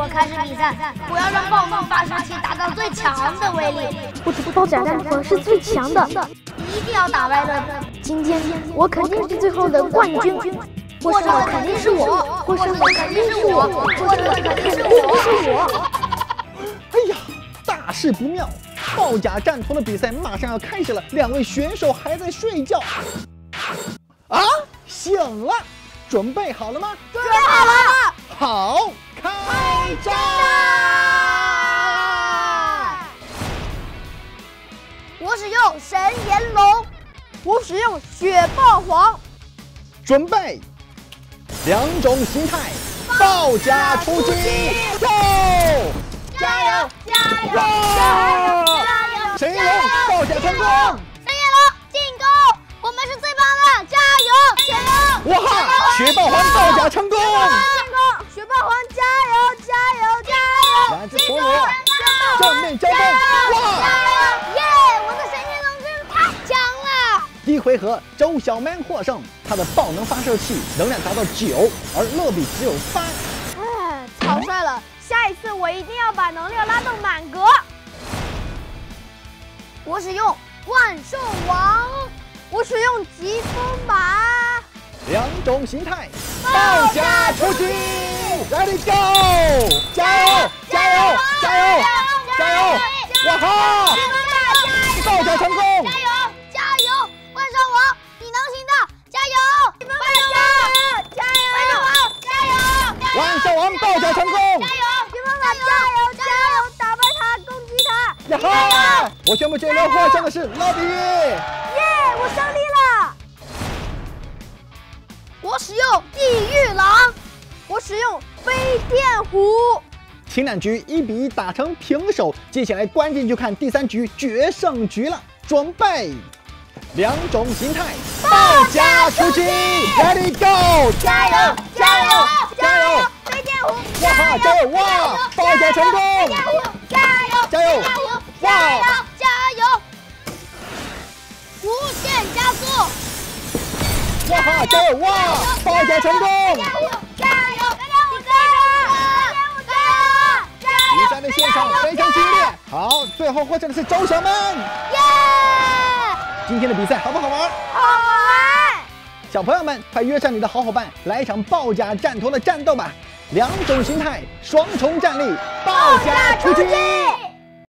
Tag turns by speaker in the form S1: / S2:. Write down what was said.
S1: 我开始比赛，我要让暴风发射器达到最强的威力。
S2: 我的爆炸战thuật是最强的，
S1: 一定要打败乐比。
S2: 今天我肯定是最后的冠军。
S1: 获胜的肯定是我，获胜的肯定是我，获胜的肯定是我。
S3: 哎呀，大事不妙！爆甲战头的比赛马上要开始了，两位选手还在睡觉。啊，醒了，准备好了吗？
S1: 准备好了。
S3: 好，开战！
S1: 我使用神炎龙，
S2: 我使用雪豹皇。
S3: 准备。 两种形态，爆甲出击 ，Go！
S1: 加油！加油！
S3: 加油！神炎龙爆甲成功！
S1: 神炎龙进攻！我们是最棒的！加油！加油！
S3: 哇哈！雪豹皇爆甲成功！
S1: 进攻！雪豹皇加油！加油！加油！
S3: 两只陀螺正面交锋！哇！
S1: 耶！我的神炎龙真是太强了！
S3: 第一回合，周小 man 获胜，他的爆能发射器能量达到9，而乐比只有8。
S2: 哎，草率了，下一次我一定要把能量拉到满格。
S1: 我使用万兽王，
S2: 我使用疾风马。
S3: 两种形态，爆甲出击 ，Ready Go！ 加油！加油！加油！加油！哇哈！爆甲成功！
S1: 加油！加油！万兽王，你能行的！加油！万兽王，加油！万兽王，加油！
S3: 万兽王爆甲成功！
S1: 加油！疾风马，加油！加油！打败他，攻击他！
S3: 呀哈！我宣布这轮获胜的是乐比。
S2: 耶！我胜利了。
S1: 我使用地狱狼，
S2: 我使用飞电虎。
S3: 前两局1比1打成平手，接下来关键就看第3局决胜局了。准备，两种形态，爆甲出击 ，Ready Go！
S1: 加油！加油！
S3: 加油！
S1: 飞电虎，
S3: 哇哈！加油！哇！爆甲成功！
S1: 飞电虎，加油！
S3: 加油！
S1: 哇！加油！无限加速！
S3: 哇哈！加油！哇！爆甲成功！
S1: 加油！飞电虎，加油！
S3: 比赛的现场非常激烈。好，最后获胜的是周小 man。
S1: 耶！
S3: 今天的比赛好不好玩？
S1: 好玩！
S3: 小朋友们，快约上你的好伙伴，来一场爆甲战头的战斗吧！两种形态，双重战力，爆甲出击！